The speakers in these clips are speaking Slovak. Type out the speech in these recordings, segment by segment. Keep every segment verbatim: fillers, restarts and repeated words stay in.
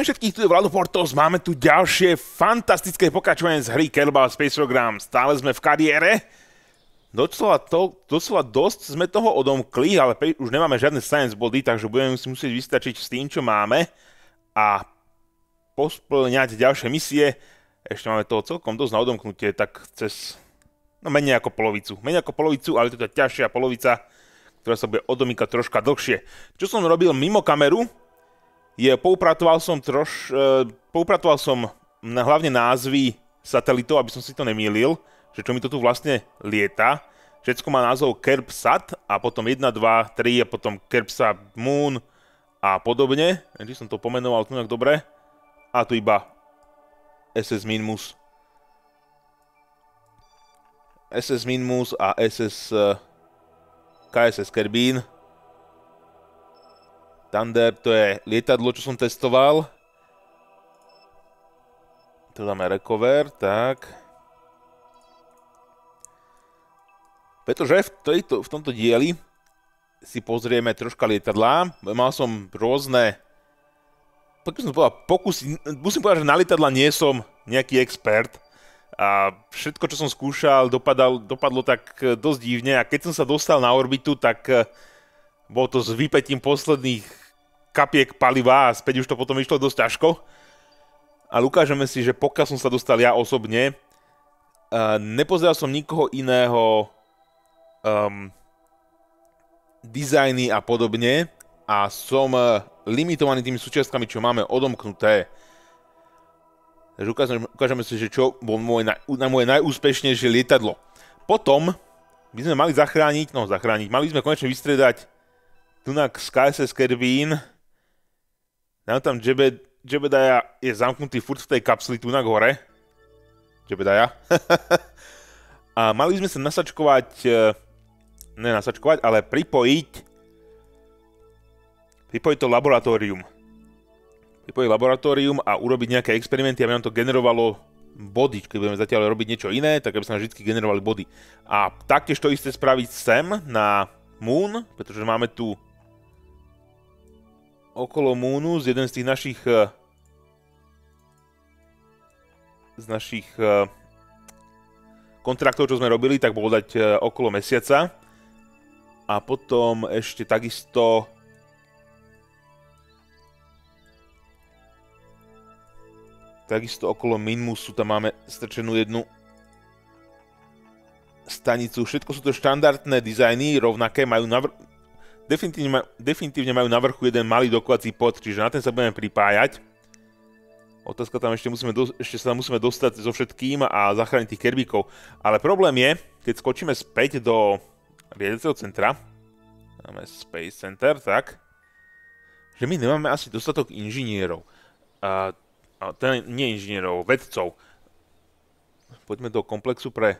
Zdravím všetkých, tu je Vlado Portos, máme tu ďalšie fantastické pokračovanie z hry Kerbal Space Program. Stále sme v kariére. Docela, to, docela dosť sme toho odomkli, ale pe- už nemáme žiadne science body, takže budeme si musieť vystačiť s tým, čo máme. A posplňať ďalšie misie. Ešte máme toho celkom dosť na odomknutie, tak cez... No menej ako polovicu. Menej ako polovicu, ale to je tá ťažšia polovica, ktorá sa bude odomýkať troška dlhšie. Čo som robil mimo kameru, je, poupratoval som troš, e, poupratoval som na, hlavne názvy satelitov, aby som si to nemýlil, že čo mi to tu vlastne lieta. Všetko má názov KerbSat a potom jedna, dva, tri a potom KerbSat Moon a podobne. Či som to pomenoval tu nejak dobre. A tu iba es es Minmus. es es Minmus a es es ká es es Kerbin. Thunder, to je lietadlo, čo som testoval. Tu dáme recover, tak. Pretože v, tejto, v tomto dieli si pozrieme troška lietadlá. Mal som rôzne... Som povedal, pokusy, musím povedať, že na lietadla nie som nejaký expert. A všetko, čo som skúšal, dopadal, dopadlo tak dosť divne. A keď som sa dostal na orbitu, tak bolo to s vypätím posledných kapiek paliva a späť už to potom išlo dosť ťažko. Ale ukážeme si, že pokiaľ som sa dostal ja osobne, uh, nepozeral som nikoho iného um, dizajny a podobne a som uh, limitovaný tými súčiastkami, čo máme odomknuté. Takže ukážeme, ukážeme si, že čo bolo moje, na moje najúspešnejšie lietadlo. Potom by sme mali zachrániť, no zachrániť, mali sme konečne vystriedať tunak z ká es es Kerbin. Nám tam Jebe, Jebediah je zamknutý furt v tej kapsli tunak hore. Jebediah. A mali sme sa nasačkovať, ne nasačkovať, ale pripojiť pripojiť to laboratórium. Pripojiť laboratórium a urobiť nejaké experimenty, aby nám to generovalo body. Keď budeme zatiaľ robiť niečo iné, tak aby sa nám vždy generovali body. A taktiež to isté spraviť sem na Moon, pretože máme tu okolo Moonu z jeden z tých našich z našich kontraktov, čo sme robili, tak bolo dať okolo Mesiaca. A potom ešte takisto takisto okolo Minmusu tam máme strčenú jednu stanicu. Všetko sú to štandardné dizajny, rovnaké, majú na vr... definitívne, definitívne majú na vrchu jeden malý dokovací pod, čiže na ten sa budeme pripájať. Otázka tam ešte, musíme do... ešte sa tam musíme dostať so všetkým a zachrániť tých kerbíkov. Ale problém je, keď skočíme späť do riadiaceho centra, máme Space Center, tak, že my nemáme asi dostatok inžinierov. A, a teda nie inžinierov, vedcov. Poďme do komplexu pre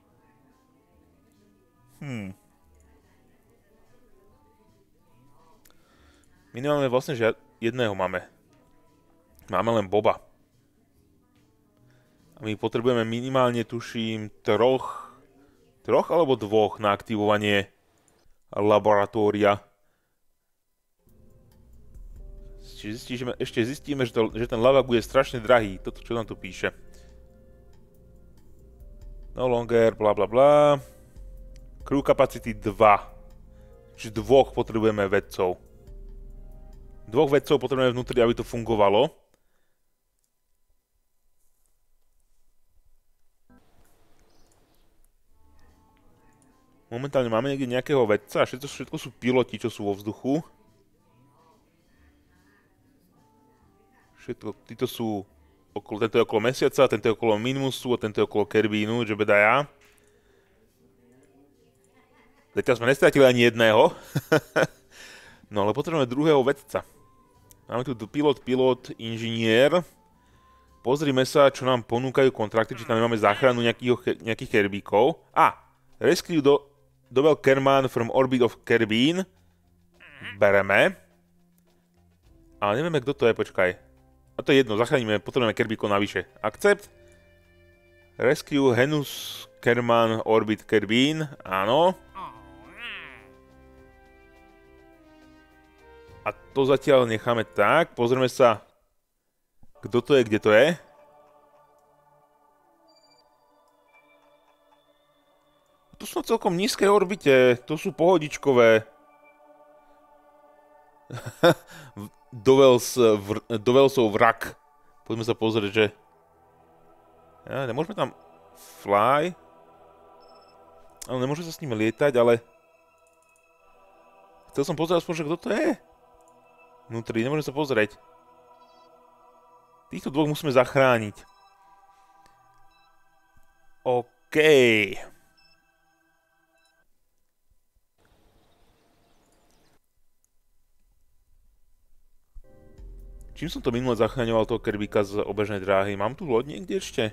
Hmm. My nemáme vlastne žiad... jedného máme. Máme len Boba. A my potrebujeme minimálne, tuším, troch... Troch alebo dvoch na aktivovanie laboratória. Zistíme, ešte zistíme, že, to, že ten lavak bude strašne drahý. Toto, čo nám tu píše. No longer, bla bla bla. Crew capacity dva. Čiže dvoch potrebujeme vedcov. Dvoch vedcov potrebujeme vnútri, aby to fungovalo. Momentálne máme niekde nejakého vedca a všetko, všetko sú piloti, čo sú vo vzduchu. Všetko, títo sú okolo, tento je okolo Mesiaca, tento je okolo Minmusu a tento je okolo Kerbinu, Jebediah. Zatiaľ sme nestratili ani jedného. No ale potrebujeme druhého vedca. Máme tu pilot, pilot, inžinier. Pozrime sa, čo nám ponúkajú kontrakty, či tam máme záchranu nejakých, nejakých kerbíkov. A, rescue do, Dobel Kerman from orbit of Kerbin. Bereme. Ale nevieme, kto to je, počkaj. A to je jedno, zachránime, potrebujeme kerbíkov navyše. Accept. Rescue Henus Kerman orbit Kerbin. Áno. A to zatiaľ necháme tak. Pozrieme sa Kto to je, kde to je? To sú na celkom nízkej orbite, to sú pohodičkové. Dovelsov vrak. Poďme sa pozrieť, že... Ja, nemôžeme tam fly. Ale nemôže sa s ním lietať, ale... Chcel som pozrieť aspoň, že kto to je. Vnútri, nemôžem sa pozrieť. Týchto dvoch musíme zachrániť. OK. Čím som to minule zachraňoval toho Kerbíka z obežnej dráhy? Mám tu loď niekde ešte?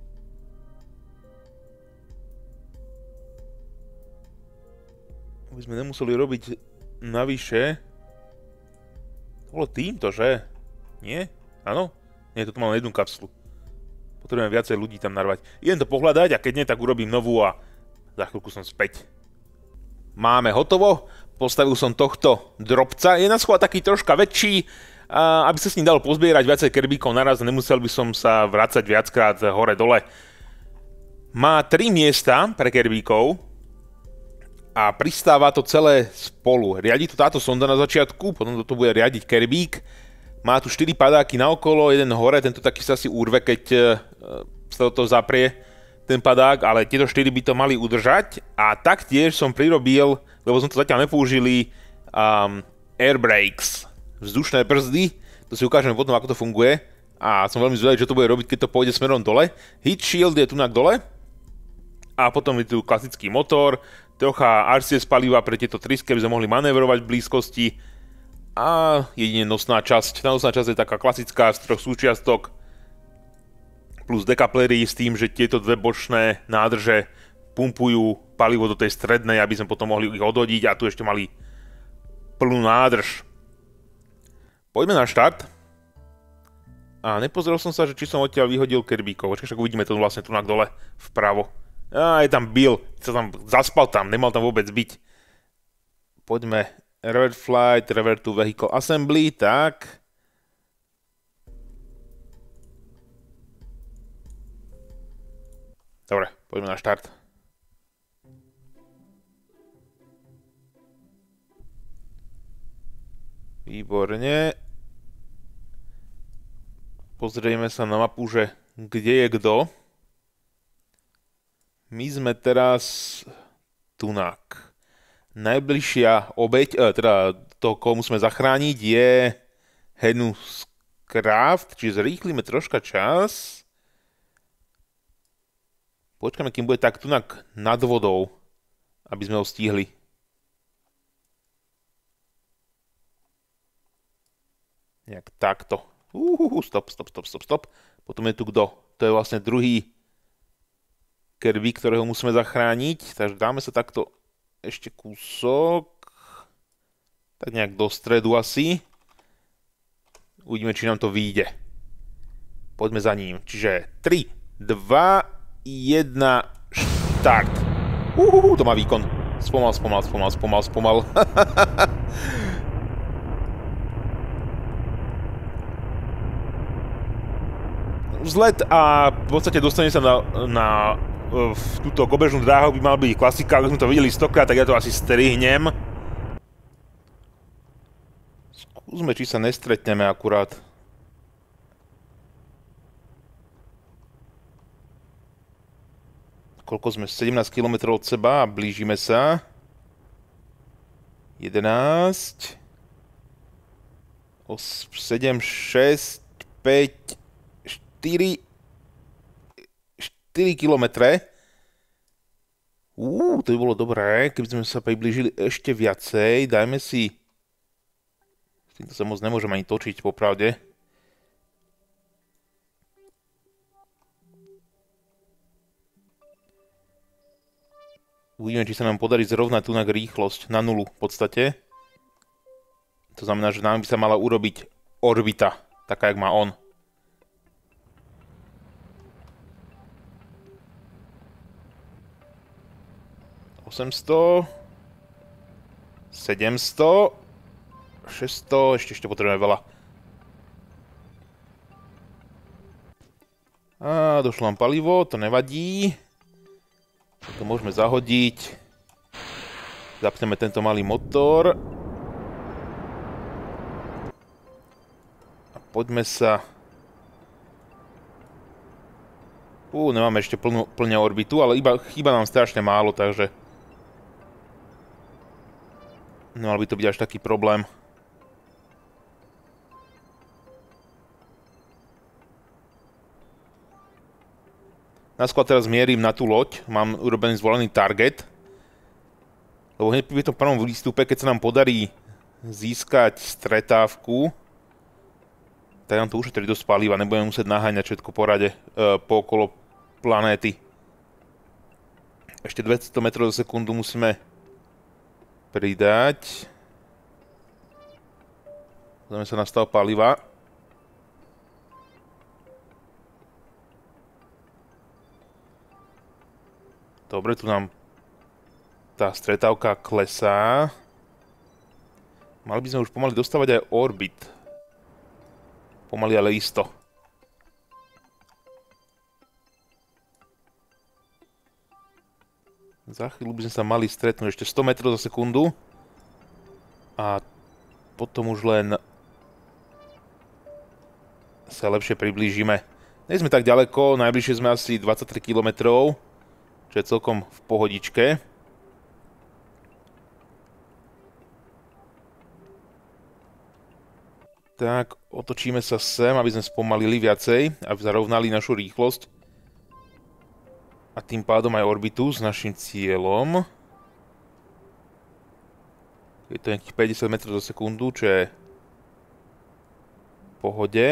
Aby sme nemuseli robiť navyše. To bolo týmto, že? Nie? Áno? Nie, toto mám jednu kapslu. Potrebujem viacej ľudí tam narvať. Idem to pohľadať a keď nie, tak urobím novú a za chvíľku som späť. Máme hotovo. Postavil som tohto drobca. Je na schvál taký troška väčší, a aby sa s ním dalo pozbierať viacej kerbíkov naraz, nemusel by som sa vrácať viackrát hore-dole. Má tri miesta pre kerbíkov a pristáva to celé spolu. Riadi to táto sonda na začiatku, potom to bude riadiť kerbík. Má tu štyri padáky naokolo, jeden hore, tento taký sa si urve, keď sa do toho zaprie ten padák, ale tieto štyri by to mali udržať. A taktiež som prirobil, lebo sme to zatiaľ nepoužili, um, air brakes. Vzdušné brzdy, to si ukážeme potom, ako to funguje. A som veľmi zvedavý, čo to bude robiť, keď to pôjde smerom dole. Heat shield je tunak dole. A potom je tu klasický motor, trocha er cé es paliva pre tieto trysky, aby sme mohli manévrovať v blízkosti. A jedine nosná časť. Tá nosná časť je taká klasická z troch súčiastok. Plus dekaplery s tým, že tieto dve bočné nádrže pumpujú palivo do tej strednej, aby sme potom mohli ich odhodiť a tu ešte mali plnú nádrž. Poďme na štart. A nepozrel som sa, že či som odtiaľ vyhodil kerbíkov. Počkaj, však uvidíme to vlastne tu na dole vpravo. Á, je tam Bill. Sa tam zaspal tam, nemal tam vôbec byť. Poďme. Revert flight, revert to vehicle assembly, tak. Dobre, poďme na štart. Výborne. Pozrieme sa na mapu, že kde je kto. My sme teraz tunak. Najbližšia obeť, eh, teda to, koho musíme zachrániť, je Henus Craft, čiže zrýchlíme troška čas. Počkáme, kým bude tak tunak nad vodou, aby sme ho stihli. Nejak takto. Uhuhu, stop, stop, stop, stop, stop. Potom je tu kto? To je vlastne druhý kerbík, ktorého musíme zachrániť. Takže dáme sa takto ešte kúsok. Tak nejak do stredu asi. Uvidíme, či nám to vyjde. Poďme za ním. Čiže tri, dva, jeden, štart. Uhuhu, to má výkon. Spomal, spomal, spomal, spomal, spomal. Vzlet a v podstate dostane sa na, na v túto obežnú dráhu, by mal byť klasika, ako sme to videli stokrát, tak ja to asi strihnem. Skúsme, či sa nestretneme akurát. Koľko sme? sedemnásť kilometrov od seba a blížime sa. jedenásť. sedem, šesť, päť, štyri, štyri kilometre. Uuu, to by bolo dobré, keby sme sa priblížili ešte viacej. Dajme si... S týmto sa moc nemôžem ani točiť, popravde. Uvidíme, či sa nám podarí zrovnať tunak rýchlosť na nulu v podstate. To znamená, že nám by sa mala urobiť orbita, taká, jak má on. osemsto, sedemsto, šesťsto, ešte, ešte potrebujeme veľa. A došlo nám palivo, to nevadí. To môžeme zahodiť. Zapneme tento malý motor. A poďme sa... Ú, nemáme ešte plnú, plne orbitu, ale iba, chýba nám strašne málo, takže... Nemal by to byť až taký problém. Naskôr teraz mierim na tú loď, mám urobený zvolený target. Lebo hneď pri tom prvom výstupe, keď sa nám podarí získať stretávku, tak nám to ušetrí dosť paliva, nebudeme musieť naháňať všetko po rade, e, po okolo planéty. Ešte dvesto metrov za sekundu musíme pridať. Pozrieme sa na stav paliva. Dobre, tu nám tá stretávka klesá. Mali by sme už pomaly dostávať aj orbit. Pomaly, ale isto. Za chvíľu by sme sa mali stretnúť ešte sto metrov za sekundu. A potom už len sa lepšie priblížime. Nie sme tak ďaleko, najbližšie sme asi dvadsaťtri kilometrov. Čo je celkom v pohodičke. Tak, otočíme sa sem, aby sme spomalili viacej, aby zarovnali našu rýchlosť. A tým pádom aj orbitu s našim cieľom. Je to nejakých päťdesiat metrov za sekundu, čo je v pohode.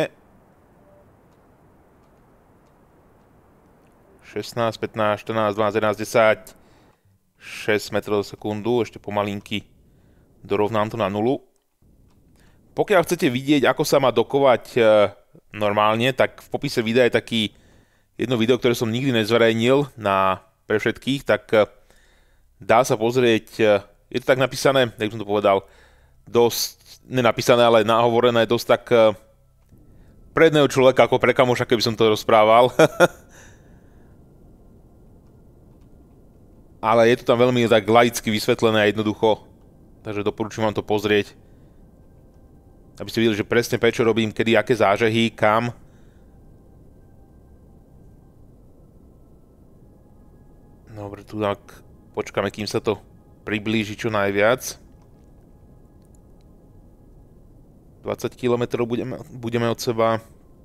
šestnásť, pätnásť, štrnásť, dvanásť, jedenásť, desať, šesť metrov za sekundu, ešte pomalinky dorovnám to na nulu. Pokiaľ chcete vidieť, ako sa má dokovať e, normálne, tak v popise videa je taký jedno video, ktoré som nikdy nezverejnil na, pre všetkých, tak e, dá sa pozrieť, e, je to tak napísané, jak som to povedal, dosť, nenapísané, ale nahovorené, dosť tak e, pre jedného človeka ako pre kamoša, keby som to rozprával. Ale je to tam veľmi tak laicky vysvetlené a jednoducho, takže doporučujem vám to pozrieť. Aby ste videli, že presne prečo robím, kedy, aké zážehy, kam. Dobre, tu tak počkáme, kým sa to priblíži čo najviac. dvadsať kilometrov budeme, budeme od seba.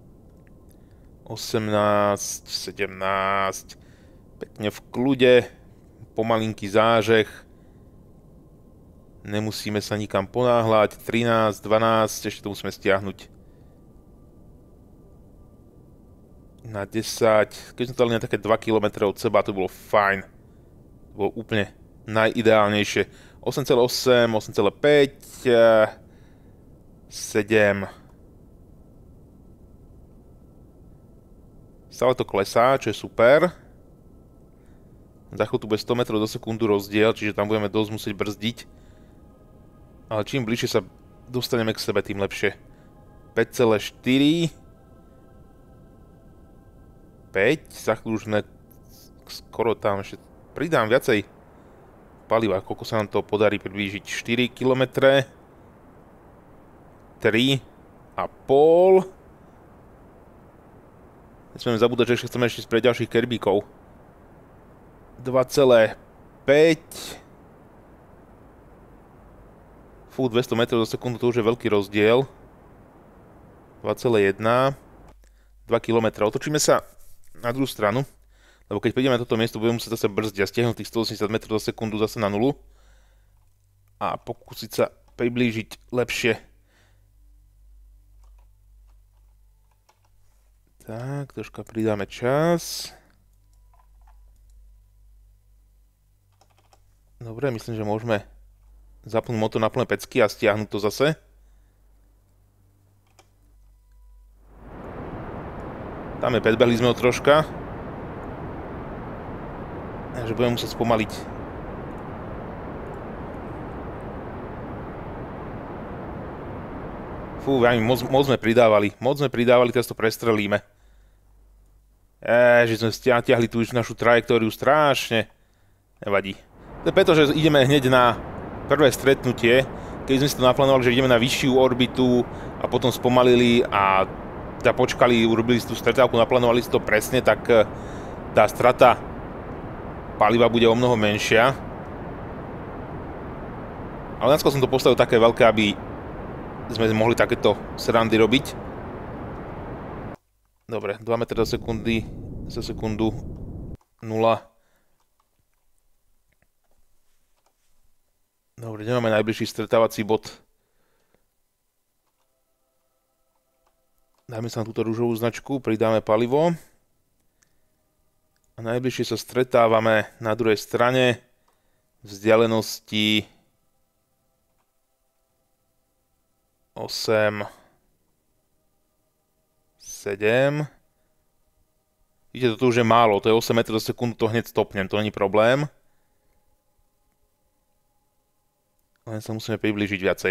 osemnásť, sedemnásť. Pekne v kľude. Pomalinký zážeh. Nemusíme sa nikam ponáhľať. trinásť, dvanásť, ešte to musíme stiahnuť. Na desať. Keď sme to dali na také dva kilometre od seba, to bolo fajn. To bolo úplne najideálnejšie. osem celá osem, osem celá päť, sedem. Stále to klesá, čo je super. Za chvíľu tu bude sto metrov za sekundu rozdiel, čiže tam budeme dosť musieť brzdiť. Ale čím bližšie sa dostaneme k sebe, tým lepšie. päť celá štyri. päť. Za chvíľu už sme skoro tam ešte pridám viacej paliva. Koľko sa nám to podarí priblížiť? štyri kilometre. tri a pol. Nesmieme zabúdať, že ešte chceme ešte sprieť ďalších kerbíkov. dva celá päť. Fú, dvesto metrov za sekundu, to už je veľký rozdiel. dva celá jeden. dva kilometre. Otočíme sa na druhú stranu. Lebo keď prídeme na toto miesto, budeme musieť zase brzdiť a stiahnuť tých stoosemdesiat metrov za sekundu zase na nulu. A pokúsiť sa priblížiť lepšie. Tak, troška pridáme čas. Dobre, myslím, že môžeme zapnúť motor na plné pecky a stiahnuť to zase. Tam je, predbehli sme ho troška. Takže budeme musieť spomaliť. Fú, moc, moc sme pridávali. Moc sme pridávali, teraz to prestrelíme. Eee, že sme stiahli tú našu trajektóriu strašne. Nevadí. To je preto, že ideme hneď na prvé stretnutie. Keď sme si to naplánovali, že ideme na vyššiu orbitu a potom spomalili a teda počkali, urobili si tú stretávku, naplánovali si to presne, tak tá strata paliva bude o mnoho menšia. Ale najskôr som to postavil také veľké, aby sme mohli takéto srandy robiť. Dobre, dva metre za sekundy, za sekundu, nula. Dobre, nemáme najbližší stretávací bod. Dáme sa na túto ružovú značku, pridáme palivo. A najbližšie sa stretávame na druhej strane vzdialenosti osem, sedem. Vidíte, toto už je málo, to je osem metrov za sekundu, to hneď stopnem, to není problém. Len sa musíme priblížiť viacej.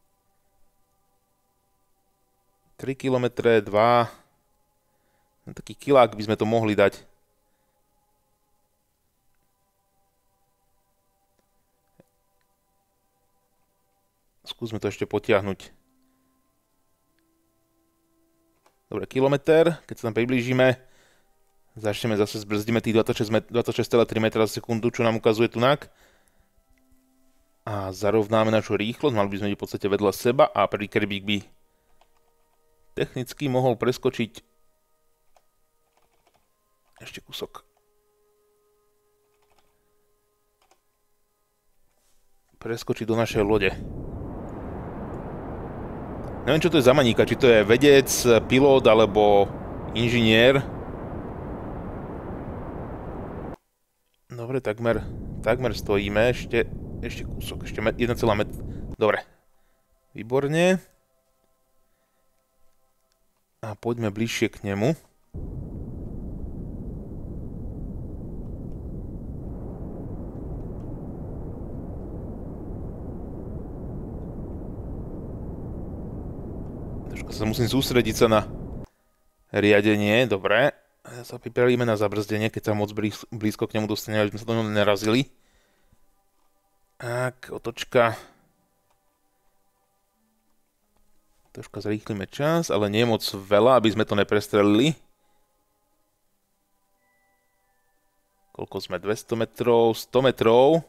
tri kilometre, dva. Taký kilák by sme to mohli dať. Skúsme to ešte potiahnuť. Dobre, kilometr, keď sa tam priblížime, začneme zase, zbrzdíme tých dvadsaťšesť celá tri metra za sekundu, čo nám ukazuje tunak. A zarovnáme našu rýchlosť, mali by sme byť v podstate vedľa seba a prvý kerbík by technicky mohol preskočiť ešte kúsok. Preskočiť do našej lode. Neviem, čo to je za maníka, či to je vedec, pilot alebo inžinier. Dobre, takmer, takmer stojíme, ešte, ešte kúsok, ešte jeden celá metra. Dobre, výborne. A poďme bližšie k nemu. Sa musím sústrediť sa na riadenie, dobre. Sa pripravíme na zabrzdenie, keď sa moc blízko k nemu dostaneme, aby sme sa do neho nerazili. Tak, otočka. Troška zrýchlime čas, ale nie moc veľa, aby sme to neprestrelili. Koľko sme? dvesto metrov, sto metrov.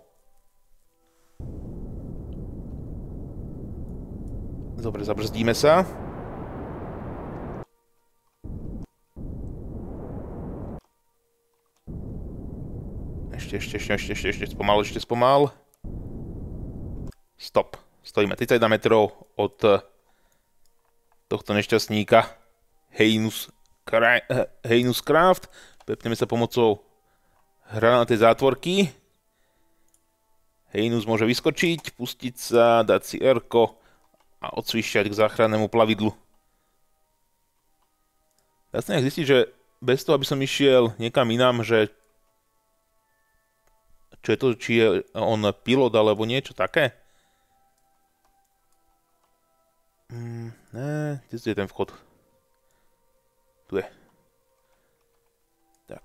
Dobre, zabrzdíme sa. Ešte, ešte, ešte, ešte, ešte, ešte spomal, ešte spomal. Stop. Stojíme tridsaťjeden metrov od tohto nešťastníka Heinus, Kra Heinus Craft. Prepneme sa pomocou hranatej zátvorky. Heinus môže vyskočiť, pustiť sa, dať si R-ko a odsvišťať k záchrannému plavidlu. Dá sa nejak zistiť, že bez toho, aby som išiel niekam inám, že čo je to, či je on pilot alebo niečo také? Mm, ne, kde je ten vchod? Tu je. Tak.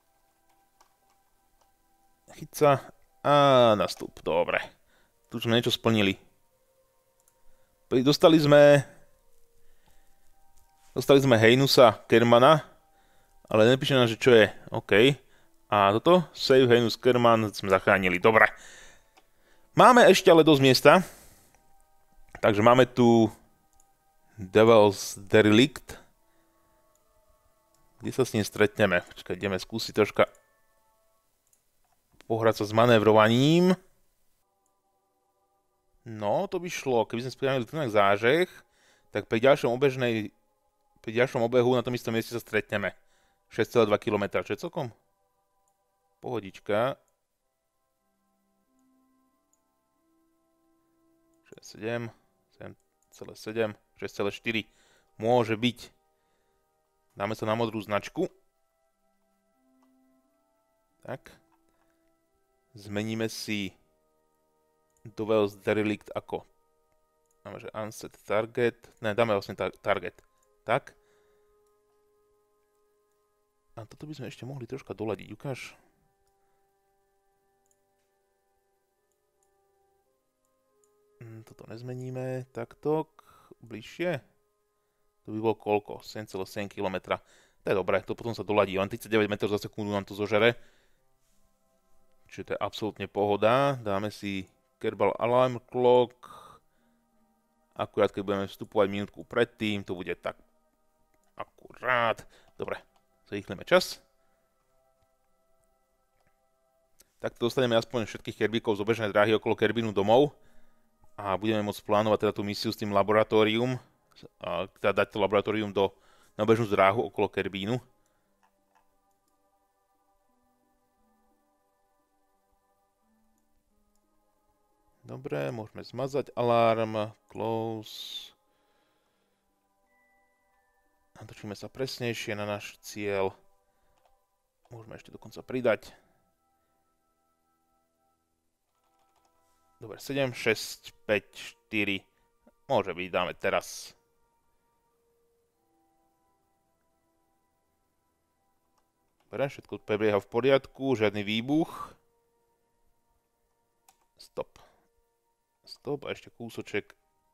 Chyť sa a nastup. Dobre. Tu sme niečo splnili. Dostali sme... Dostali sme Heinusa Kermana, ale nepíše nám, že čo je. OK. A toto? Save Heinus Kerman sme zachránili. Dobre. Máme ešte ale dosť miesta. Takže máme tu Devil's Derelict. Kde sa s ním stretneme? Počkaj, ideme skúsiť troška pohrať sa s manévrovaním. No, to by šlo. Keby sme spravili tu zážeh, tak pri ďalšom obežnej, pri ďalšom obehu na tom istom mieste sa stretneme. šesť celá dva kilometra, čo je celkom? Pohodička. šesť celá sedem, sedem celá sedem, šesť celá štyri. Môže byť. Dáme sa na modrú značku. Tak. Zmeníme si Devil's Derelict ako. Dáme, že unset target. Ne, dáme vlastne tar target. Tak. A toto by sme ešte mohli troška doladiť, ukáž. Toto nezmeníme, takto, bližšie. To by bolo koľko? sedem celá sedem kilometra. To je dobré, to potom sa doladí, len tridsaťdeväť metrov za sekundu nám to zožere. Čiže to je absolútne pohoda. Dáme si Kerbal Alarm Clock. Akurát keď budeme vstupovať minútku predtým, to bude tak akurát. Dobre, zrýchlime čas. Takto dostaneme aspoň všetkých Kerbíkov z obežnej dráhy okolo Kerbinu domov. A budeme môcť plánovať teda tú misiu s tým laboratórium. A teda dať to laboratórium do, na obežnú dráhu okolo Kerbínu. Dobre, môžeme zmazať alarm, close. Natočíme sa presnejšie na náš cieľ. Môžeme ešte dokonca pridať. Dobre, sedem, šesť, päť, štyri. Môže byť, dáme teraz. Dobre, všetko prebieha v poriadku, žiadny výbuch. Stop. Stop a ešte kúsoček.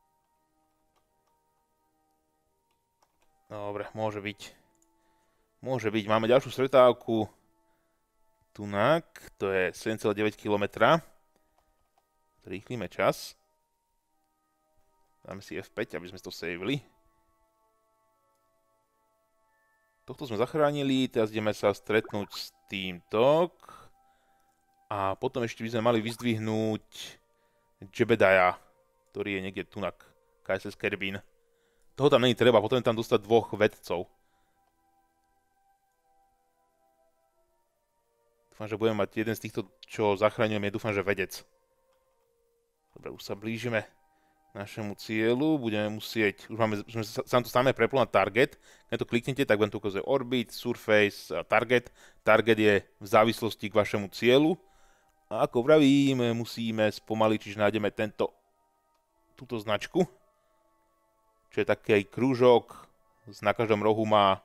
Dobre, môže byť. Môže byť. Máme ďalšiu stretávku. Tunak, to je sedem celá deväť kilometra. Rýchlíme čas. Dáme si ef päť, aby sme to savili. Tohto sme zachránili, teraz ideme sa stretnúť s týmto. A potom ešte by sme mali vyzdvihnúť Jebediah, ktorý je niekde tunak, ká es es Kerbin. Toho tam není treba, potom tam dostať dvoch vedcov. Dúfam, že budeme mať jeden z týchto, čo zachraňujeme, dúfam, že vedec. Dobre, už sa blížime k našemu cieľu, budeme musieť, už máme, už sa nám to stále preplo na target, keď to kliknete, tak vám tu ukazuje orbit, surface a target. Target je v závislosti k vašemu cieľu. A ako vravím, musíme spomaliť, čiže nájdeme tento, túto značku, čo je taký krúžok, na každom rohu má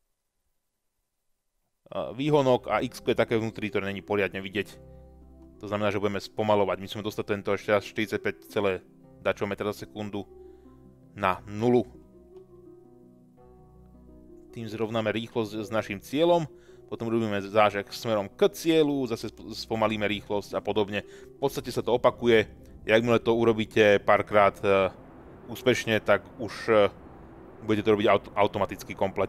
výhonok a X je také vnútri, ktoré není poriadne vidieť. To znamená, že budeme spomalovať. Musíme dostať tento ešte raz štyridsaťpäť celá dačo metra za sekundu na nulu. Tým zrovnáme rýchlosť s našim cieľom. Potom robíme zážek smerom k cieľu, zase spomalíme rýchlosť a podobne. V podstate sa to opakuje. Jakmile to urobíte párkrát uh, úspešne, tak už uh, budete to robiť aut automaticky komplet.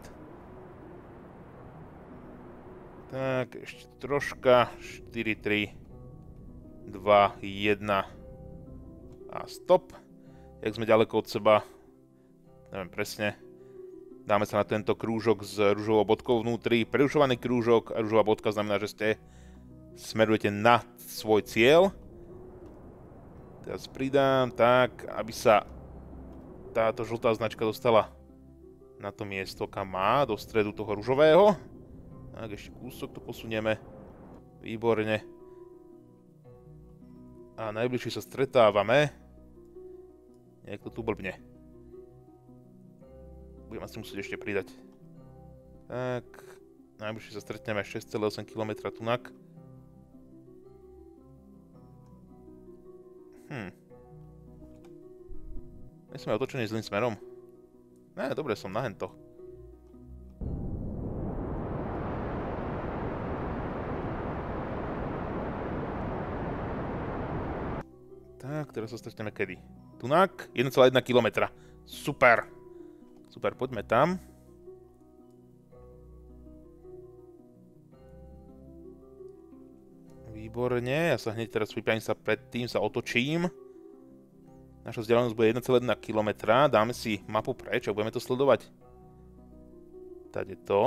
Tak, ešte troška. štyri, tri, dva, jeden a stop. Jak sme ďaleko od seba, neviem presne, dáme sa na tento krúžok s ružovou bodkou vnútri. Prerušovaný krúžok a ružová bodka znamená, že ste smerujete na svoj cieľ. Teraz pridám tak, aby sa táto žltá značka dostala na to miesto, kam má, do stredu toho ružového. Tak, ešte kúsok to posunieme. Výborne. A najbližšie sa stretávame. Niekto tu blbne. Budem asi musieť ešte pridať. Tak, najbližšie sa stretneme šesť celá osem kilometra tunak. Hm. Nie sme otočení zlým smerom. Ne, dobre, som na hento. Tak, teraz sa stretneme kedy? Tunak, jeden celá jeden kilometra. Super. Super, poďme tam. Výborne, ja sa hneď teraz pripravím sa predtým, sa otočím. Naša vzdialenosť bude jeden celá jeden kilometra. Dáme si mapu preč a budeme to sledovať. Tady to.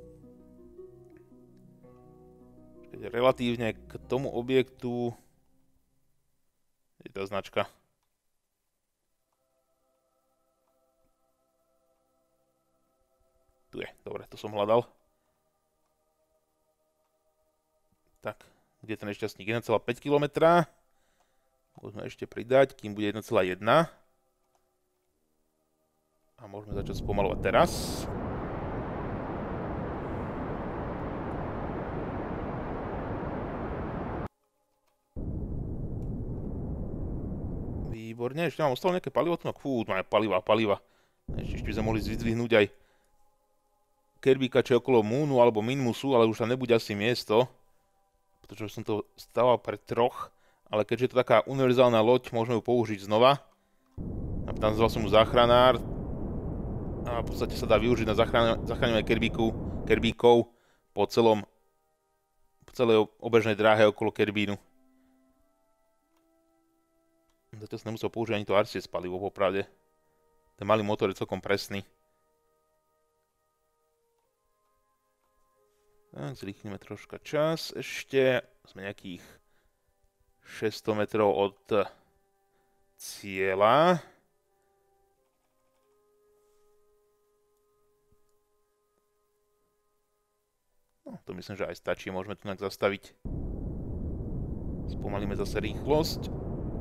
Relatívne k tomu objektu je tá značka. Tu je, dobre, to som hľadal. Tak, kde je ten nešťastník? jeden celá päť kilometra. Môžeme ešte pridať, kým bude jeden celá jeden. A môžeme začať spomalovať teraz. Výborne, ešte nám ostalo nejaké palivo? Fú, máme paliva, paliva. Ešte, ešte by sme mohli vyzdvihnúť aj Kerbíka, čo je okolo Moonu alebo Minmusu, ale už tam nebude asi miesto. Pretože som to stával pre troch. Ale keďže je to taká univerzálna loď, môžeme ju použiť znova. A nazval som ju záchranár. A v podstate sa dá využiť na zachraňovanie Kerbíku, Kerbíkov po celom po celej obežnej dráhe okolo Kerbínu. Zatiaľ som nemusel použiť ani to Arceus palivo, popravde. Ten malý motor je celkom presný. Tak, zrýchneme troška čas ešte. Sme nejakých šesťsto metrov od cieľa. No, to myslím, že aj stačí. Môžeme tu nejak zastaviť. Spomalíme zase rýchlosť.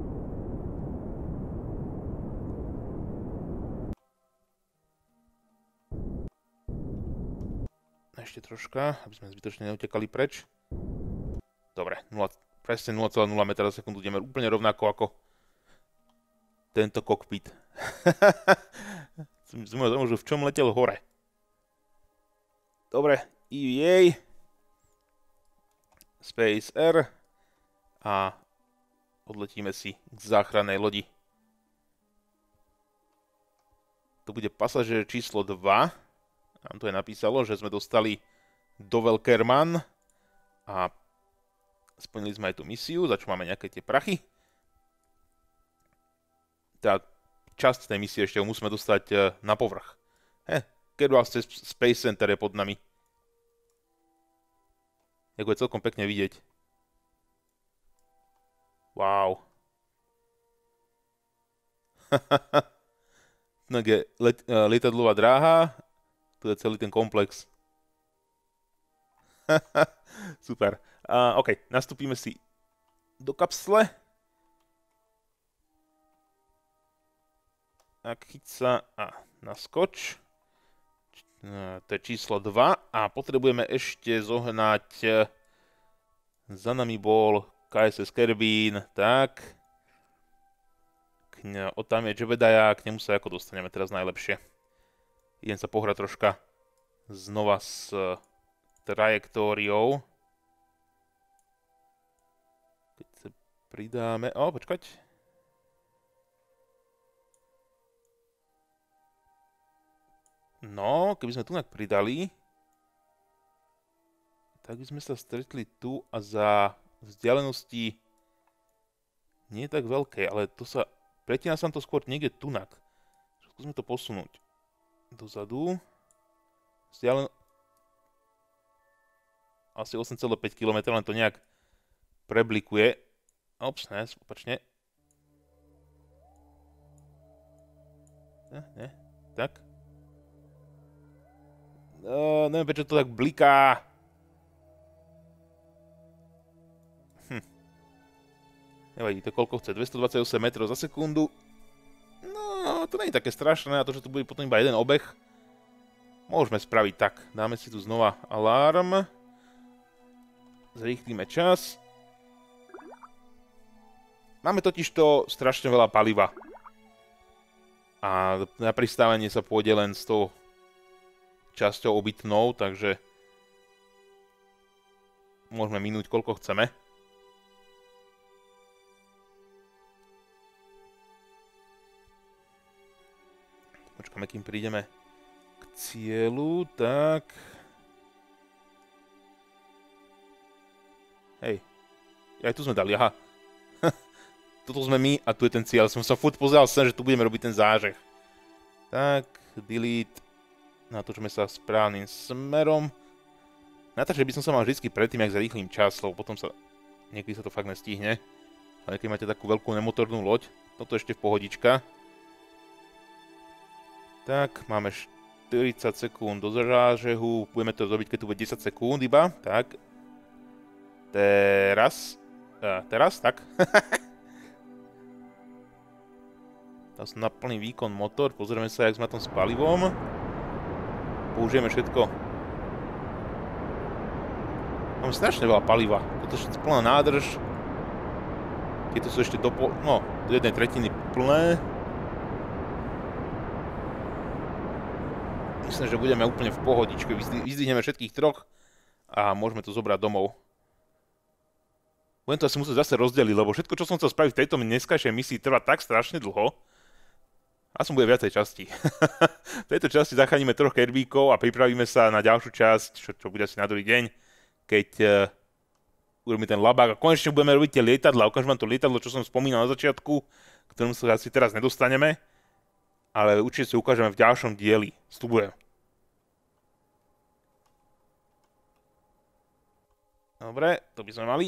Ešte troška, aby sme zbytočne neutekali preč. Dobre, nula, presne nula celá nula metra za sekundu ideme úplne rovnako ako tento kokpit. Zaujímavé, že v čom letel hore. Dobre, E V A, Space R a odletíme si k záchrannej lodi. To bude pasažier číslo dva. Tam to je napísalo, že sme dostali do Velkerman a splnili sme aj tú misiu, za čo máme nejaké tie prachy. Tá časť tej misie ešte musíme dostať na povrch. He, Kerbal Space Center je pod nami. Ako je celkom pekne vidieť. Wow. Tak je let, uh, lietadlová dráha. Tu je celý ten komplex. Super. Uh, OK, nastúpime si do kapsle. Tak chyť sa a naskoč. Uh, to je číslo dva. A potrebujeme ešte zohnať. Uh, za nami bol K S S Kerbin. Tak. O tam je Jebediah, k nemu sa ako dostaneme teraz najlepšie. Idem sa pohrať troška znova s trajektóriou. Keď sa pridáme... O, počkať. No, keby sme tu nejak pridali, tak by sme sa stretli tu a za vzdialenosti nie je tak veľké, ale to sa... Pretína sa to skôr niekde tunak. Skúsme to posunúť dozadu. Vzdialen... Asi osem celá päť kilometra, len to nejak preblikuje. Ops, ne, opačne. Ne, ne, tak. No, neviem, prečo to tak bliká. Hm. Nevadí, to koľko chce, dvestodvadsaťosem metrov za sekundu. No, to nie je také strašné, a to, že tu bude potom iba jeden obeh. Môžeme spraviť tak. Dáme si tu znova alarm. Zrýchlíme čas. Máme totižto strašne veľa paliva. A na pristávanie sa pôjde len s tou časťou obytnou, takže môžeme minúť koľko chceme. Počkáme, kým prídeme k cieľu, tak... Hej, aj tu sme dali, aha. Toto sme my a tu je ten cieľ. Som sa furt pozeral sem, že tu budeme robiť ten zážeh. Tak, delete. Natočme sa správnym smerom. Natáčať by som sa mal vždycky predtým, jak zarýchlim čas, lebo potom sa... Niekedy sa to fakt nestihne. Ale keď máte takú veľkú nemotornú loď, toto ešte v pohodička. Tak, máme štyridsať sekúnd do zážehu. Budeme to robiť, keď tu bude desať sekúnd iba. Tak. Teraz. A, teraz, tak. Teraz na plný výkon motor. Pozrieme sa, jak sme na tom s palivom. Použijeme všetko. Máme strašne veľa paliva. Toto je plná nádrž. Tieto sú ešte do, po, no, do jednej tretiny plné. Myslím, že budeme úplne v pohodičke. Vyzdvihneme všetkých troch a môžeme to zobrať domov. Budem to asi musieť zase rozdeliť, lebo všetko, čo som chcel spraviť v tejto dneskajšej misii, trvá tak strašne dlho. A som bude viacej častí. V tejto časti zachránime troch kerbíkov a pripravíme sa na ďalšiu časť, čo, čo bude asi na druhý deň, keď uh, urobíme ten labák. A konečne budeme robiť tie lietadla. Ukážem vám to lietadlo, čo som spomínal na začiatku, ktorom sa asi teraz nedostaneme. Ale určite si ukážeme v ďalšom dieli. Sľubujem. Dobre, to by sme mali.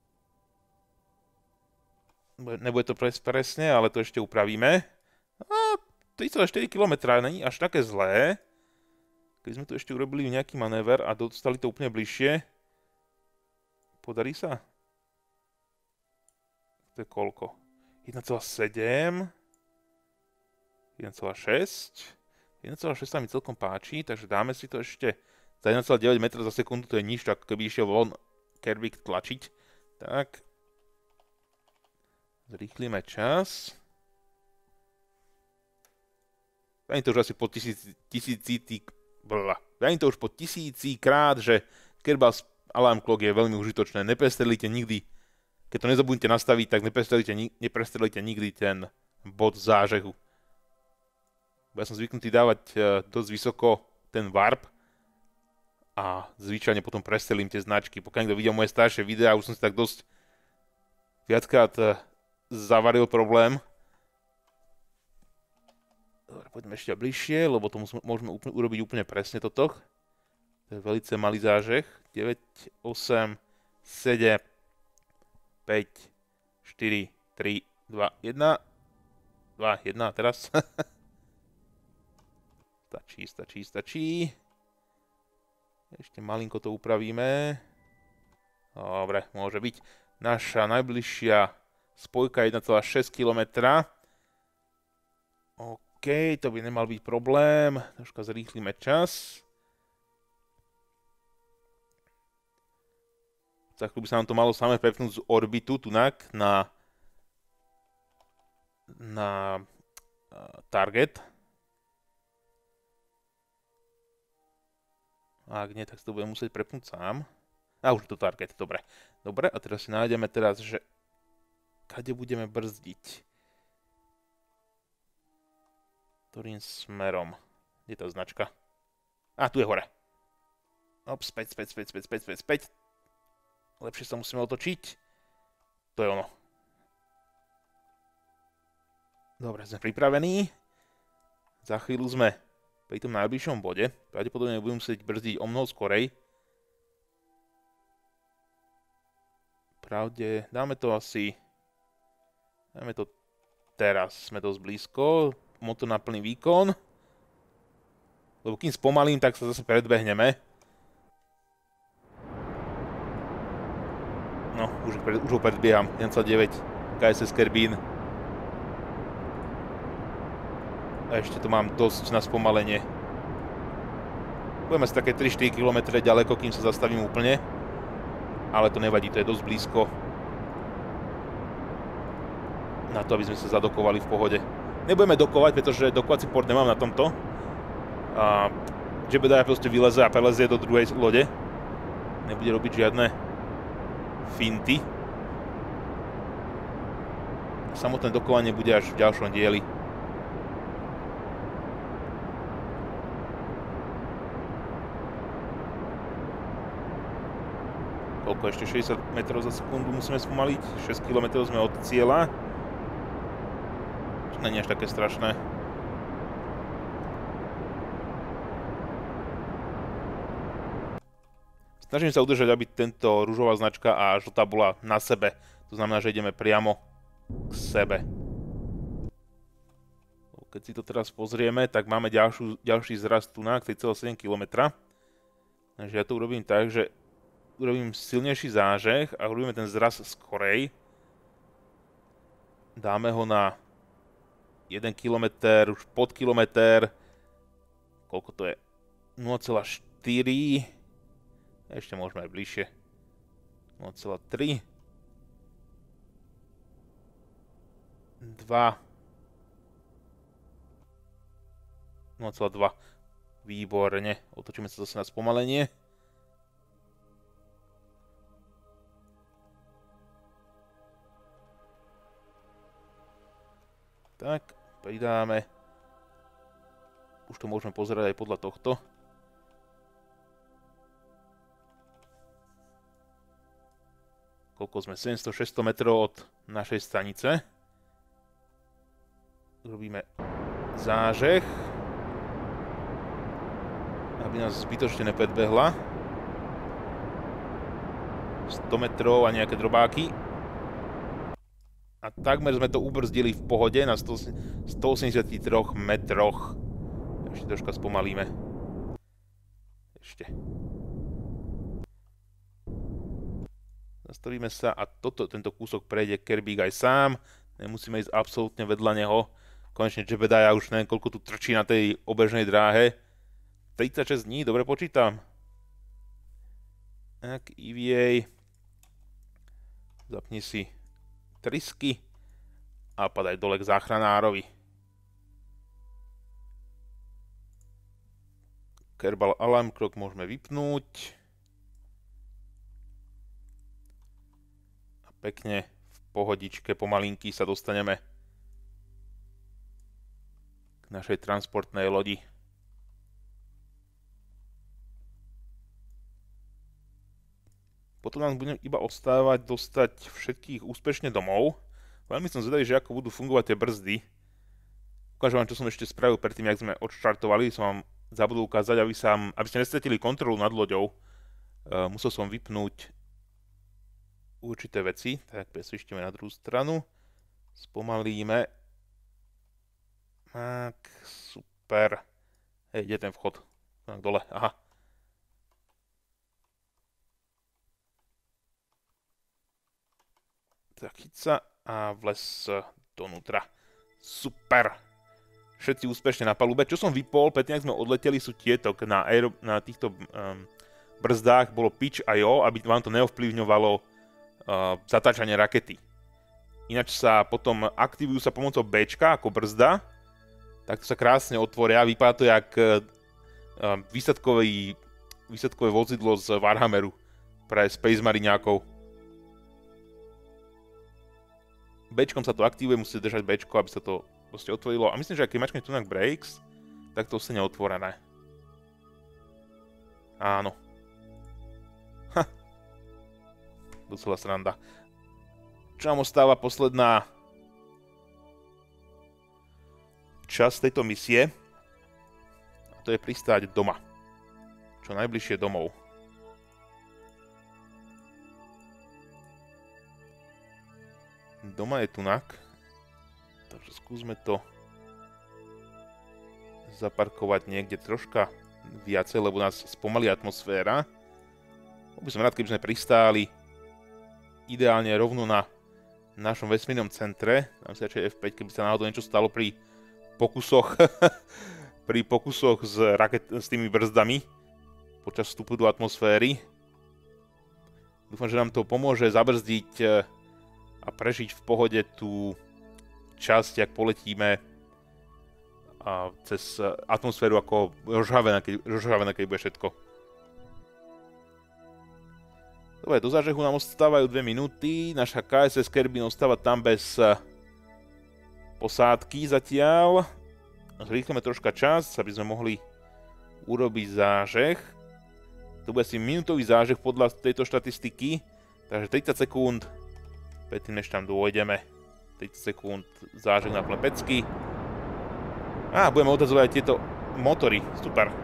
Nebude to pres presne, ale to ešte upravíme. A tri celé štyri kilometra není až také zlé. Keď sme tu ešte urobili nejaký manéver a dostali to úplne bližšie. Podarí sa? To je koľko? jeden celá sedem. jeden celá šesť. jeden celá šesť sa mi celkom páči, takže dáme si to ešte za jeden celá deväť metra za sekundu, to je nič, ako keby išiel von Kerbík tlačiť. Tak. Zrýchlíme čas. Viem to už asi po tisíci, tisíci, Viem to už po tisíci krát, že Kerbals Alarm Clock je veľmi užitočné. Neprestrelíte nikdy, keď to nezabudnite nastaviť, tak neprestrelíte, neprestrelíte nikdy ten bod zážehu. Ja som zvyknutý dávať uh, dosť vysoko ten warp a zvyčajne potom prestrelím tie značky. Pokiaľ niekto videl moje staršie videá, už som si tak dosť viackrát uh, zavaril problém. Dobre, poďme ešte bližšie, lebo to musíme, môžeme úplne, urobiť úplne presne toto. To je veľmi malý zážeh. deväť, osem, sedem, päť, štyri, tri, dva, jeden. dva, jeden teraz. Stačí, stačí, stačí. Ešte malinko to upravíme. Dobre, môže byť. Naša najbližšia spojka jeden celá šesť kilometra. OK, to by nemal byť problém. Troška zrýchlíme čas. Za chvíľu by sa nám to malo samé prepnúť z orbitu tunak na na uh, target. A ak nie, tak si to budem musieť prepnúť sám. A už je to target, dobre. Dobre, a teraz si nájdeme teraz, že kade budeme brzdiť. Ktorým smerom? Kde je tá značka? A, tu je hore. Op, späť, späť, späť, späť, späť, späť, späť. Lepšie sa musíme otočiť. To je ono. Dobre, sme pripravení. Za chvíľu sme pri tom najbližšom bode. Pravdepodobne budem musieť brzdiť o mnoho skorej. Pravde, dáme to asi... Dáme to teraz. Sme dosť blízko. Motor na plný výkon. Lebo kým spomalím, tak sa zase predbehneme. No, už, už ho predbieham. jeden celá deväť ká es es Kerbín. A ešte tu mám dosť na spomalenie. Budeme asi také tri štyri kilometre ďaleko, kým sa zastavím úplne. Ale to nevadí, to je dosť blízko. Na to, aby sme sa zadokovali v pohode. Nebudeme dokovať, pretože dokovací port nemám na tomto. A Jebediah proste vyleze a prelezie do druhej lode. Nebude robiť žiadne finty. Samotné dokovanie bude až v ďalšom dieli. Koľko ešte? šesťdesiat metrov za sekundu musíme spomaliť. šesť kilometrov sme od cieľa. Čo nie je až také strašné. Snažím sa udržať, aby tento ružová značka a žltá bola na sebe. To znamená, že ideme priamo k sebe. Keď si to teraz pozrieme, tak máme ďalšiu, ďalší zrast tu na tri celé sedem kilometra. Takže ja to urobím tak, že urobím silnejší zážeh a urobíme ten zraz skorej. Dáme ho na jeden kilometr, už pod kilometr. Koľko to je? nula celá štyri. Ešte môžeme aj bližšie. nula celá tri. dva. nula celá dva. Výborne. Otočíme sa zase na spomalenie. Tak, pridáme. Už to môžeme pozerať aj podľa tohto. Koľko sme? sedemsto šesťsto metrov od našej stanice. Robíme zážeh, aby nás zbytočne nepredbehla. sto metrov a nejaké drobáky. A takmer sme to ubrzdili v pohode na stoosemdesiattroch metroch. Ešte troška spomalíme. Ešte. Zastavíme sa a toto, tento kúsok prejde Kerbík aj sám. Nemusíme ísť absolútne vedľa neho. Konečne Jebediah už neviem, koľko tu trčí na tej obežnej dráhe. tridsaťšesť dní, dobre počítam. Tak, é vé á. Zapni si trysky a padaj dole k záchranárovi. Kerbal Alarm Clock môžeme vypnúť. A pekne v pohodičke pomalinky sa dostaneme k našej transportnej lodi. Potom nám bude iba odstávať dostať všetkých úspešne domov. Veľmi som zvedavý, že ako budú fungovať tie brzdy. Ukážem vám, čo som ešte spravil predtým, jak sme odštartovali. Som vám zabudol ukázať, aby, sa, aby ste nestratili kontrolu nad loďou. Uh, musel som vypnúť určité veci. Tak presvištíme na druhú stranu. Spomalíme. Tak, super. Hej, kde je ten vchod? Tak dole, aha. Tak chyť sa a vles donútra. Super. Všetci úspešne na palube. Čo som vypol, predtým, ak sme odleteli, sú tieto. Na, aero, na týchto um, brzdách bolo pitch aj o, aby vám to neovplyvňovalo uh, zatáčanie rakety. Ináč sa potom aktivujú sa pomocou Bčka ako brzda. Tak to sa krásne otvoria. Vypadá to jak uh, výsadkový, výsadkové vozidlo z Warhammeru pre Space Mariňákov. Bčkom sa to aktivuje, musíte držať Bčko, aby sa to proste otvorilo. A myslím, že ak keď mačknete tu na brakes, tak to ostane otvorené. Áno. Ha. Docela sranda. Čo nám ostáva posledná časť tejto misie. A to je pristáť doma. Čo najbližšie domov. Doma je tunak, takže skúsme to zaparkovať niekde troška viacej, lebo nás spomalí atmosféra. By som rád, keby sme pristáli ideálne rovno na našom vesmírnom centre. Dám si radšej ef päť, keby sa náhodou niečo stalo pri pokusoch pri pokusoch s, raket, s tými brzdami počas vstupu do atmosféry. Dúfam, že nám to pomôže zabrzdiť a prežiť v pohode tú časť, ak poletíme a cez atmosféru ako rozžhavené, keď, rozžhavené, keď bude všetko. Dobre, do zážehu nám ostávajú dve minúty. Naša ká es es Kerbin ostáva tam bez posádky zatiaľ. Zrýchlime troška čas, aby sme mohli urobiť zážeh. To bude asi minútový zážeh podľa tejto štatistiky, takže tridsať sekúnd. Predtým, než tam dôjdeme, tridsať sekúnd zážeh na plné pecky. Á, budeme odhadzovať aj tieto motory, super.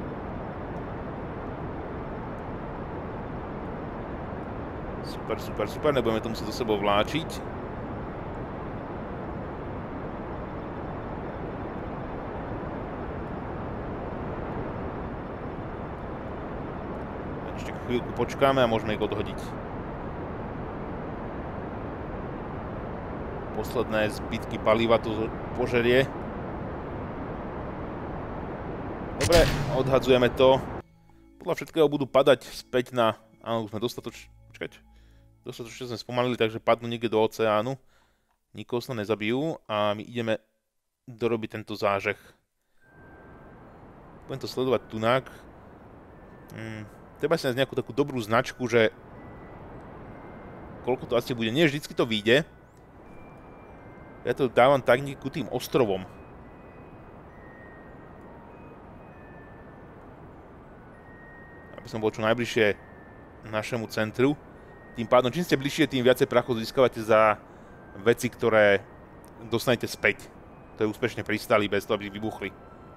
Super, super, super, nebudeme to musieť do sebou vláčiť. Ešte chvíľku počkáme a môžeme ich odhodiť. Posledné zbytky paliva to požerie. Dobre, odhadzujeme to. Podľa všetkého budú padať späť na... Áno, už sme dostatočne... Počkať. Dostatočne sme spomalili, takže padnú niekde do oceánu. Nikoho sa nezabijú a my ideme dorobiť tento zážeh. Budem to sledovať tunak. Hmm, treba si nájsť nejakú takú dobrú značku, že koľko to asi bude. Nie vždycky to vyjde. Ja to dávam tak ku tým ostrovom. Aby som bol čo najbližšie našemu centru. Tým pádom, čím ste bližšie, tým viacej prachov získavate za veci, ktoré dostanete späť. To je úspešne pristáli bez toho, aby vybuchli.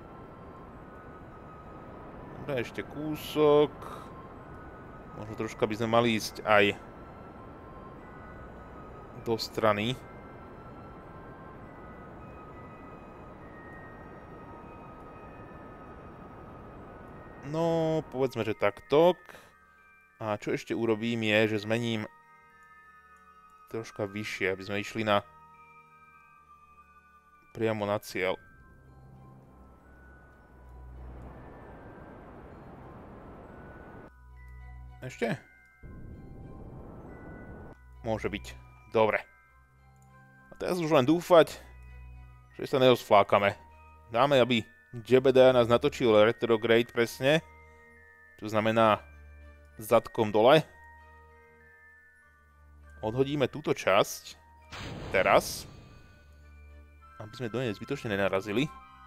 Dobre, ešte kúsok. Možno troška by sme mali ísť aj do strany. No, povedzme, že takto. A čo ešte urobím je, že zmením troška vyššie, aby sme išli na priamo na cieľ. Ešte? Môže byť. Dobre. A teraz už len dúfať, že sa nerozflákame. Dáme, aby Jebediah nás natočil retrograde presne. To znamená zadkom dole. Odhodíme túto časť. Teraz. Aby sme do nej zbytočne nenarazili.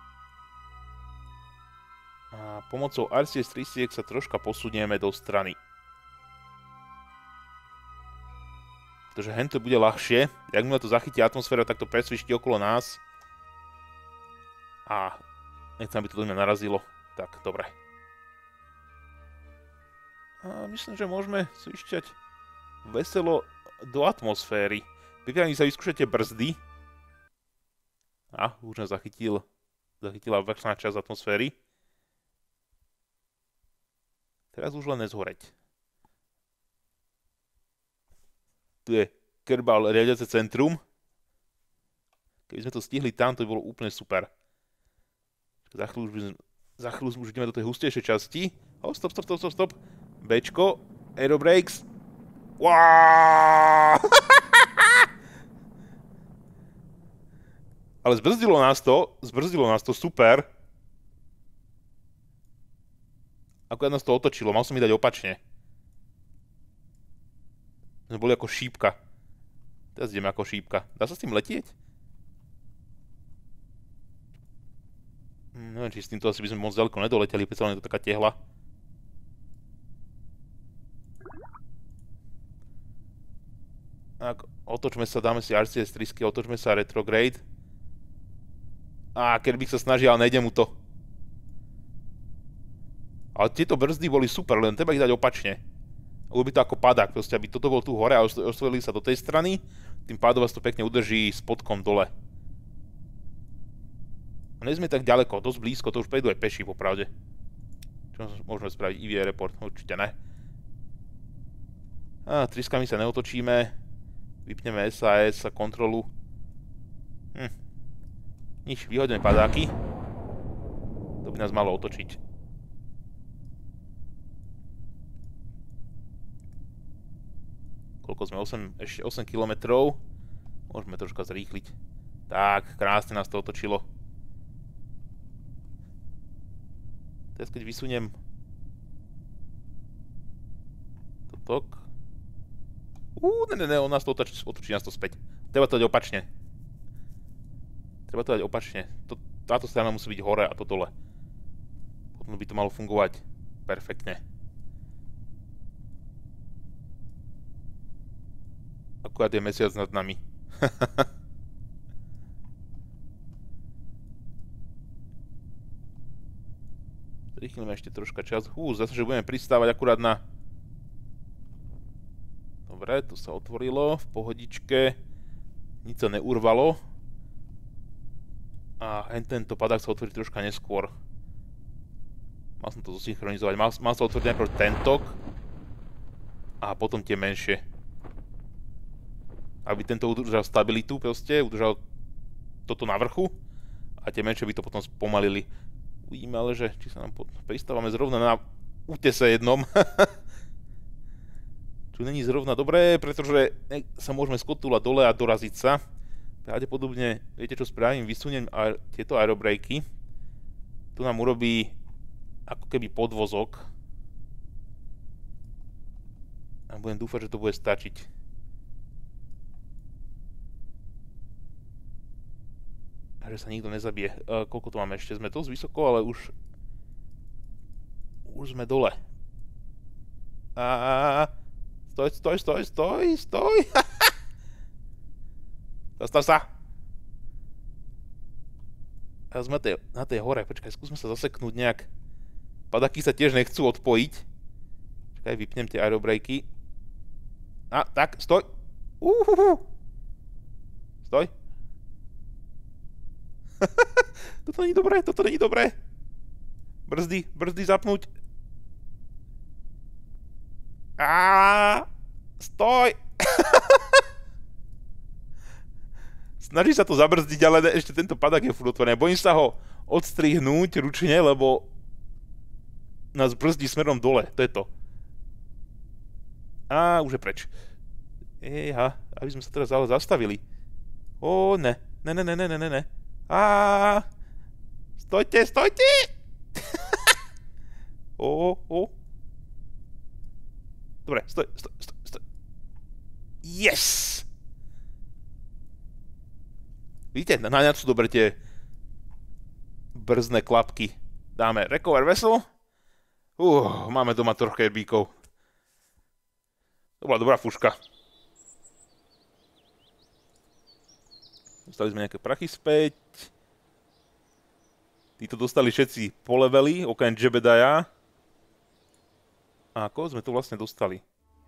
A pomocou R C S tri sa troška posunieme do strany. Pretože hento bude ľahšie. Jakmile to zachytí atmosféra, tak to presviští okolo nás. A nechcem, aby to do mňa narazilo. Tak, dobre. A myslím, že môžeme svišťať veselo do atmosféry. Pripravím sa vyskúšate brzdy. A, už nás zachytil, zachytila vrchná časť atmosféry. Teraz už len nezhoreť. Tu je Kerbal riadiace centrum. Keby sme to stihli tam, to by bolo úplne super. Za chvíľu už, by sme, za chvíľu už ideme do tej hustejšej časti. O, stop, stop, stop, stop, stop. Bčko, aerobrakes. Wow! Ale zbrzdilo nás to, zbrzdilo nás to super. Akurát nás to otočilo, mal som mi dať opačne. Sme boli ako šípka. Teraz ideme ako šípka. Dá sa s tým letieť? Hm, neviem, či s týmto asi by sme moc ďaleko nedoleteli, predsa len je to taká tehla. Tak, otočme sa, dáme si R C S tri, otočme sa retrograde. Á, keď bych sa snažil, ale nejde mu to. Ale tieto brzdy boli super, len treba ich dať opačne. Urobiť to ako padák, proste, aby toto bol tu hore a osvojili sa do tej strany. Tým pádom vás to pekne udrží spodkom dole. A nie sme tak ďaleko, dosť blízko, to už prejdú aj peši, popravde. Čo môžeme spraviť? E V A report? Určite ne. Á, triskami sa neotočíme. Vypneme S A S a kontrolu. Hm. Nič, vyhodíme padáky. To by nás malo otočiť. Koľko sme? osem, ešte osem kilometrov. Môžeme troška zrýchliť. Tak, krásne nás to otočilo. Teraz keď vysuniem totok. Uuu, ne, ne, ne, on nás to otočí, otočí nás to späť. Treba to dať opačne. Treba to dať opačne. To, táto strana musí byť hore a to dole. Potom by to malo fungovať perfektne. Akurát je mesiac nad nami. Zrýchlime ešte troška čas. Hú, zase, že budeme pristávať akurát na... Dobre, tu sa otvorilo v pohodičke. Nič sa neurvalo. A tento padák sa otvorí troška neskôr. Mal som to zosynchronizovať. Mal, mal sa otvoriť najprv tentok. A potom tie menšie. Aby tento udržal stabilitu proste, udržal toto na vrchu a tie menšie by to potom spomalili. Uvidíme ale, že či sa nám pod... pristávame zrovna na útese jednom. Čo není zrovna dobré, pretože sa môžeme skotúľať dole a doraziť sa. Pravdepodobne, viete čo spravím, vysuniem tieto aerobraky. To nám urobí ako keby podvozok. A budem dúfať, že to bude stačiť. A že sa nikto nezabije. Uh, koľko tu máme ešte? Sme dosť vysoko, ale už... Už sme dole. A stoj, stoj, stoj, stoj, stoj. Zastav sa. A sme tej, na tej hore. Počkaj, skúsme sa zaseknúť nejak. Padaky sa tiež nechcú odpojiť. Počkaj, vypnem tie aerobreaky. A, tak, stoj. Uhuhu. Stoj. Toto není dobré, toto není dobré. Brzdy, brzdy zapnúť. Á, stoj! Snaží sa to zabrzdiť, ale ešte tento padak je furt otvorený. Bojím sa ho odstrihnúť ručne, lebo nás brzdí smerom dole. To je to. Á, už je preč. Ejha, aby sme sa teraz ale zastavili. Ó, ne. Ne, ne, ne, ne, ne, ne. Á, stojte, stojte! Ó, ó. Dobre, stoj, stoj, stoj, stoj. Yes! Vidíte, na naňac sú dobre tie brzdné klapky. Dáme recover vessel. Uh, máme doma troch kerbíkov. To bola dobrá fuška. Dostali sme nejaké prachy späť. Títo dostali všetci po leveli, okrem Jebediah. A koho sme tu vlastne dostali?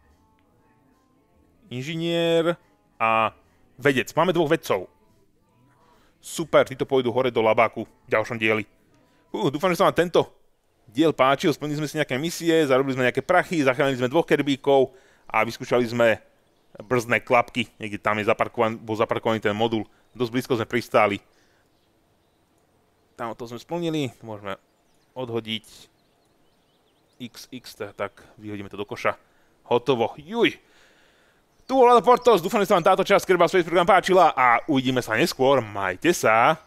Inžinier a vedec. Máme dvoch vedcov. Super, títo pôjdu hore do labáku v ďalšom dieli. Uh, dúfam, že sa vám tento diel páčil. Splnili sme si nejaké misie, zarobili sme nejaké prachy, zachránili sme dvoch kerbíkov a vyskúšali sme brzdné klapky. Niekde tam je zaparkovaný, bol zaparkovaný ten modul. Dosť blízko sme pristáli. Tam to sme splnili. Môžeme odhodiť iks iks, tak vyhodíme to do koša. Hotovo. Juj! Tu bol Portos, dúfam, že sa vám táto časť Kerbal Space Program páčila a uvidíme sa neskôr. Majte sa!